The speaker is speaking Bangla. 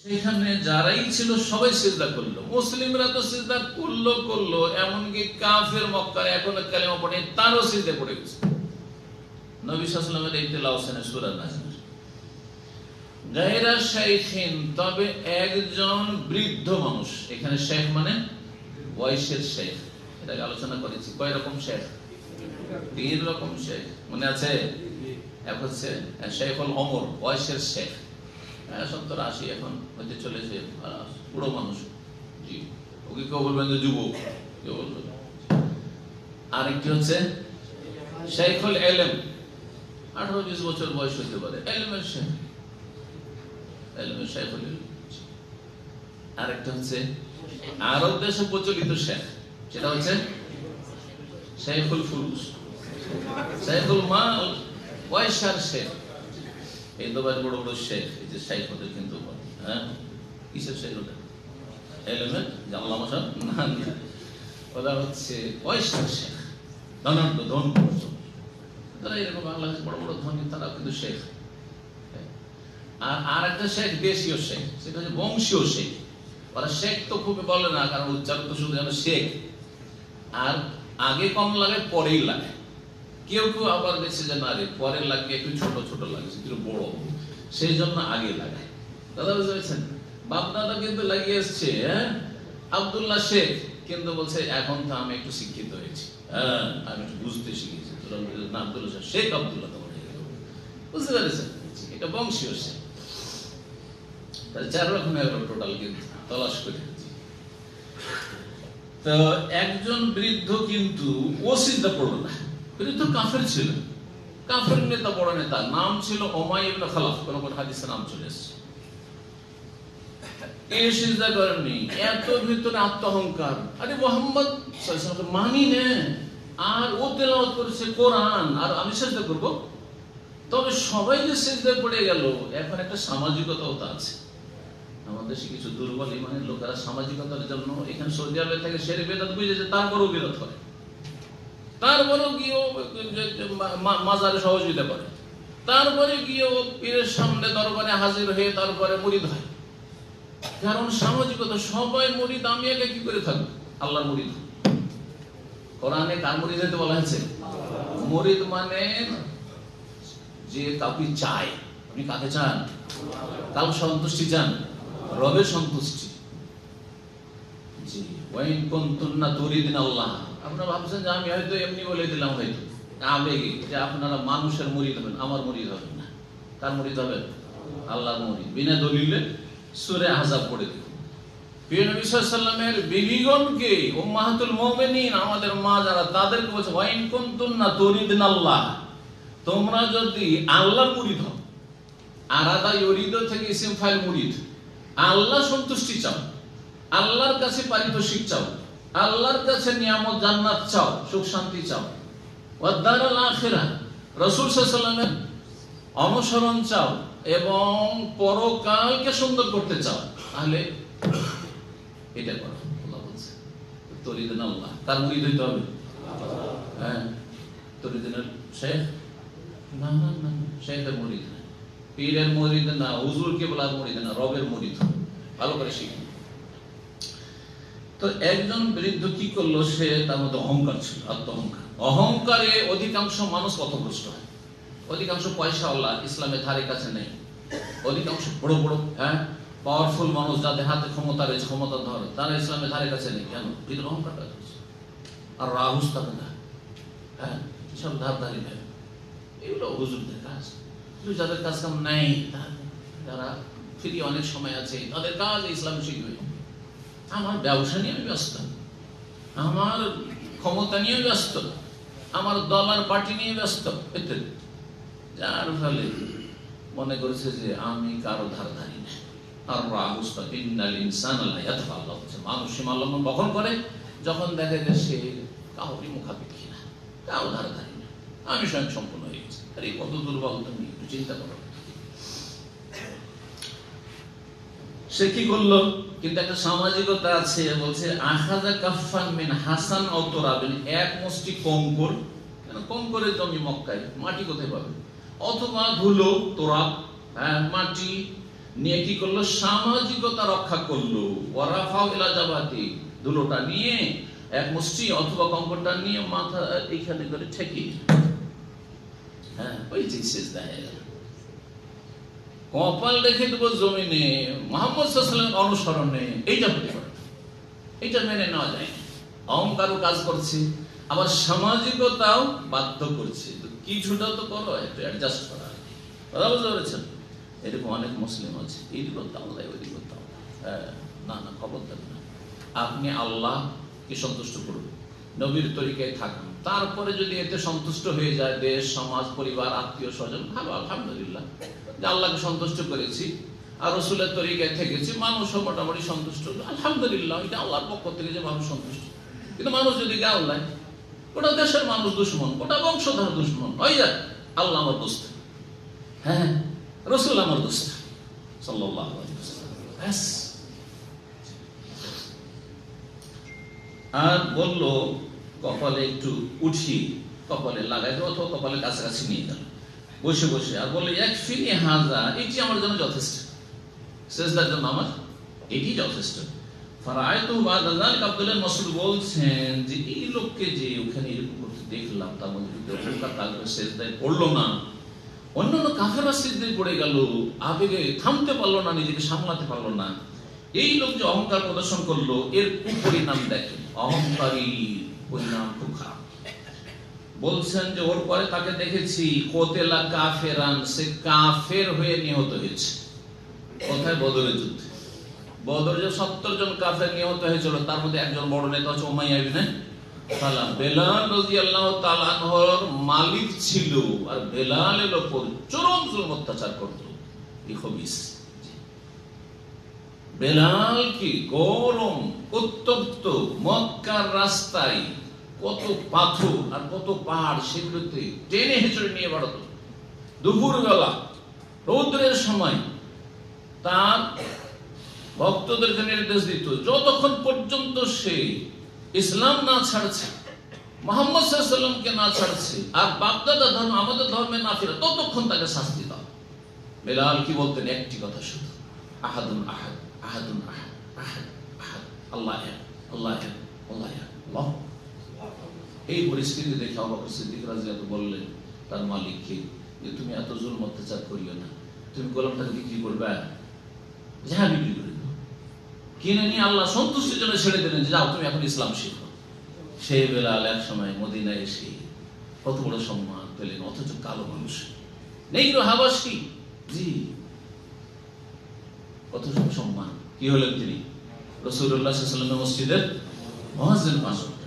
সেখানে যারাই ছিল সবাই সিজদা করলো, মুসলিমরা তো সিজদা করলো, এমনকি কাফের মক্কার এখন কালেমা পড়ে তারও সিজদা পড়ে গেছে। নবী সাল্লাল্লাহু আলাইহি ওয়াসাল্লামের এই তেলাওয়াতে সূরা নাজিল গায়রা শাইখিন, তবে একজন বৃদ্ধ মানুষ। এখানে শেখ মানে বয়সের শেখ, এটা আলোচনা করেছি। কয় রকম শেখ? 3 রকম শেখ, মনে আছে? এক হচ্ছে শেখুল ওমর, বয়সের শেখ, 70-80 এখন হতে চলেছে, বুড়ো মানুষ। জি, ওকে কেউ বলবেন যে যুবক, কেউ বলবেন। আরেকটি হচ্ছে শেখুল ইলম, 18-20 বছর বয়স হতে পারে, ইলমের শেখ, ইলমের শেখুল ইলম। আরেকটা হচ্ছে আরব দেশে প্রচলিত শেখ, সেটা হচ্ছে শেখুল ফুরুস, শেখুল মাল, পয়সার শেখ। এই তো বড় বড় শেখ, এই যে শেখ ওদের কিন্তু কিসের শেখ? ওটা এলেমের যে আল্লামা সাহেব না, ওরা হচ্ছে পয়সার শেখ, ধনাঢ্য, ধন। তারা এরকম বাংলাদেশে বড় বড় ধনী, তারা কিন্তু শেখ। আর একটা শেখ দেশীয় শেখ, সেটা হচ্ছে বংশীয় শেখ। ওরা শেখ তো খুব বলে না, কারণ উচ্চারণ তো শুধু যেন শেখ, আর আগে কম লাগে পরেই লাগে। কেউ কেউ আবার দেখছে যে না রে, পরে লাগে একটু ছোট ছোট লাগে, একটু বড়, সেই জন্য আগে লাগায়। দাদা বুঝতে পেরেছেন? বাপ দাদা কিন্তু লাগিয়ে এসছে আব্দুল্লাহ শেখ, কিন্তু বলছে এখন তো আমি একটু শিক্ষিত হয়েছি, আমি একটু বুঝতে শিখেছি, না আব্দুল্লাহ শেখ, আব্দুল্লাহ তো বুঝতে পেরেছেন? এটা বংশীয় শেখ। 4 রকমের টোটাল কিন্তু তলাশ করে। তো একজন বৃদ্ধ কিন্তু ও সিজদা পড়ল না, বৃদ্ধ কাফের ছিল, কাফের নেতা, বড় নেতা, নাম ছিল উমাইয়া ইবনে খালাফ, কোন কোন হাদিসে নাম চলে এসেছে। এই সিজদা করেননি, এত ভিতরে আত্মহংকার, আরে মুহাম্মদ সাল্লাল্লাহু আলাইহি ওয়াসাল্লাম মানি না, আর ও তেলাওয়াত করেছে কোরআন, আর আমি সিজদা করব? তবে সবাই যে সিজদায় পড়ে গেল, এখন একটা সামাজিকতাও তো আছে। আমাদের দেশে কিছু দুর্বল ইমানের লোকেরা সামাজিকতার জন্য এখানে সৌদি আরবে থেকে সেরে বেদাত বুঝে যে তারপরেও বিরোধ করে, তারপরেও গিয়েও মাজারে সহযোগিতা করে, তারপরে গিয়েও পীরের সামনে দরবারে হাজির হয়ে তারপরে মুরিদ হয়। কারণ সামাজিকতা, সবাই মুরিদ, আমি একা কি করে থাকবো? আল্লাহর মুরিদ। কোরআনে কার মুরিদ হতে বলা হয়েছে? মুরিদ মানে যে কাউকে চায়। আপনি কাকে চান? কাল সন্তুষ্টি চান, রবের সন্তুষ্টি। জি, ওয়াইন কুনতুন্না তুরিদিন আল্লাহ। আপনারা ভাবছেন যে আমি হয়তো এমনি বলে দিলাম, হয়তো আবেগে, যে আপনারা মানুষের মুরিদ হবেন, আমার মুরিদ হবেন না। কার মুরিদ হবেন? আল্লাহর মুরিদ। বিনা দলিলে সূরা আহজাব পড়ে দেখুন। প্রিয় নবী সাল্লাল্লাহু আলাইহি ওয়াসাল্লামের বিবিগণকে, উম্মাহাতুল মুমিনিন, আমাদের মা যারা, তাদেরকে বলছে ওয়াইন কুনতুন্না তুরিদিন আল্লাহ, তোমরা যদি আল্লাহর মুরিদ হও, আরাদা ইউরিদ থেকে ইসম ফাইল মুরিদ, আল্লাহ সন্তুষ্টি চাও, আল্লাহর কাছে পারিতোষিক চাও, আল্লাহর কাছে নিয়ামত জান্নাত চাও, সুখ শান্তি চাও, ওয়াদ দারুল আখিরাহ, রাসূল সাল্লাল্লাহু আলাইহি ওয়াসাল্লামের অনুসরণ চাও, এবং পরকালকে সুন্দর করতে চাও, তাহলে এটা করো। আল্লাহ বলছে তরিদিন আল্লাহ। তার মুরিদ হইতে হবে? হ্যাঁ, তরিদিনের শেখ না, না না, শেখের মুরিদ না, পীরের মুরিদ না, হুজুর কেবলার মুরিদ না, রবের মুরিদ। ভালো করে শিখুন। তো একজন বৃদ্ধ কি করলো? সে, তার মধ্যে অহংকার ছিল, আত্মহংকার। অহংকারে অধিকাংশ মানুষ পথভ্রষ্ট হয়। অধিকাংশ পয়সাওয়ালা ইসলামের ধারে কাছে নেই। অধিকাংশ বড় বড় পাওয়ারফুল মানুষ, যাদের হাতে ক্ষমতা রয়েছে, ক্ষমতা ধরে, তারা ইসলামের ধারে কাছে নেই। কেন? ভিতরে অহংকারটা রয়েছে, আর রাহুস থাকে না, সব ধারধারি নেই। এগুলো হুজুরদের কাজ। যাদের কাজ কাম নাই, যারা ফ্রি অনেক সময় আছে, তাদের কাজ ইসলাম শিখবে। আমার ব্যবসা নিয়ে আমি ব্যস্ত, আমার ক্ষমতা নিয়ে ব্যস্ত, আমার দল আর পার্টি নিয়ে ব্যস্ত, ইত্যাদি। যার ফলে মনে করেছে যে আমি কারো ধারধারি না। আর মানুষ সীমা লঙ্ঘন কখন করে? যখন দেখে যে সে কাউরি মুখাপেক্ষী না, কারো ধারধারি না, আমি স্বয়ং সম্পূর্ণ হয়ে গেছি। আরে কত দুর্বল তুমি একটু চিন্তা করো। সে কি করলো? কিন্তু একটা সামাজিকতা আছে, বলছে আখাযা কাফফান মিন হাসান আও তুরাবিন, এক মুষ্টি কঙ্কর। কেন? কঙ্করের জমি মক্কায়, মাটি কোথায় পাবে? অথবা ধুলো, তোরাব, মাটি, নিয়ে কি করলো, সামাজিকতা রক্ষা করলো। ওয়ারাফাউ ইলা জাবাতি, দুলোটা নিয়ে এক মুষ্টি অথবা কম্বলটা নিয়ে মাথা এইখানে করে ঠেকিয়ে, হ্যাঁ ওই যে সিজদা হয়ে গেল। কপাল রেখে দেবো জমিনে মুহাম্মদ সাল্লাল্লাহু আলাইহি ওয়াসাল্লামের অনুসরণে, এইটা হতে পারে, এইটা মেনে নেওয়া যায় না। অহংকারও কাজ করছে, আবার সামাজিকতাও বাধ্য করছে, কিছুটা তো করো, একটু অ্যাডজাস্ট করা, কথা বুঝতে পেরেছেন? এরকম অনেক মুসলিম আছে, এইদিকে আল্লাহ ওইদিকে না না, খবরদার না। আপনি আল্লাহকে সন্তুষ্ট করুন, নবীর তরিকায় থাকুন, তারপরে যদি এতে সন্তুষ্ট হয়ে যায় দেশ, সমাজ, পরিবার, আত্মীয় স্বজন, ভালো, আলহামদুলিল্লাহ যে আল্লাহকে সন্তুষ্ট করেছি আর রাসূলের তরিকায় থেকেছি, মানুষও মোটামুটি সন্তুষ্ট, আলহামদুলিল্লাহ, এটা আল্লাহর পক্ষ থেকে যে মানুষ সন্তুষ্ট। কিন্তু মানুষ যদি গাল দেয়, গোটা দেশের মানুষ দুশ্মন, গোটা বংশধর দুশ্মন, ওই যাক আল্লাহ আমার দোস্ত, হ্যাঁ রাসূল আমার দোস্ত সাল্লাল্লাহু আলাইহি ওয়াসাল্লাম, ব্যাস। আর বলল কপালে একটু উঠি, কপালে লাগাই দেবো অথবা কপালের কাছাকাছি নিয়ে গেল বসে বসে, আর বললো ইয়াকফিনি হাযা, এটি আমার জন্য যথেষ্ট, সিজদার জন্য আমার এটি যথেষ্ট। ফারাআইতু বা'দা যালিকা, আব্দুল্লাহ ইবনে মাসউদ বলছেন যে এই লোককে যে ওখানে এরকম করতে দেখলাম, তার মধ্যে অহংকার তারপরে সিজদায় পড়লো না, অন্যান্য কাফেররা সিজদায় পড়ে গেল, আবেগে থামতে পারলো না, নিজেকে সামলাতে পারলো না, এই লোক যে অহংকার প্রদর্শন করলো, এর কুপরিণাম দেখেন, অহংকারী পরিণাম খুব খারাপ। বলছেন যে ওর পরে তাকে দেখেছি কোতেলা কাফেরান, সে কাফের হয়ে নিহত হয়েছে। কোথায়? বদরের যুদ্ধে। বদরে যে 70 জন কাফের নিহত হয়েছিল, তার মধ্যে একজন বড় নেতা হচ্ছে উমাইয়া ইবনে খালাফ। বেলাল রাদিয়াল্লাহু তাআলা আনহুর মালিক ছিল, আর বেলালের উপর চরম জুলুম অত্যাচার করত এই খবিস। বেলাল কি গরম উত্তপ্ত মক্কার রাস্তায় কত পাথর আর কত পাহাড়, সেগুলোতে টেনে হেঁচড়ে নিয়ে বাড়াতো দুপুর বেলা রৌদ্রের সময়। তার ভক্তদেরকে নির্দেশ দিত, যতক্ষণ পর্যন্ত সে ইসলাম না ছাড়ছে, মুহাম্মদ সাল্লাল্লাহু আলাইহি ওয়াসাল্লামকে না ছাড়ছে, আর বাপদাদা ধর্ম আমাদের ধর্মে না ফিরে, ততক্ষণ তাকে শাস্তি দাও। বেলাল কি বলতেন? একটি কথা শুধু, আহাদুন আহাদ, আহাদুন আহাদ, আহাদ আহাদ, আল্লাহ এক, আল্লাহ এক, আল্লাহ এক, আল্লাহ। এই পরিস্থিতি দেখে আবু বকর সিদ্দিক রাদিয়াল্লাহু বললেন তার মালিককে যে তুমি এত জুলুম অত্যাচার করিও না, তুমি গোলামটাকে বিক্রি করবে, যা বিক্রি করে দাও, কিনে নিয়ে আল্লাহ সন্তুষ্টির জন্য ছেড়ে দিলেন, যাও তুমি এখন ইসলাম শিখো। সেই বেলাল এক সময় মদিনায় এসে কত বড় সম্মান পেলেন, অথচ কালো মানুষ, নেগ্রো হাবাসী, জি কত সম্মান। কি হলেন তিনি? রাসূলুল্লাহ সাল্লাল্লাহু আলাইহি ওয়াসাল্লামের মসজিদের মুয়াজ্জিন।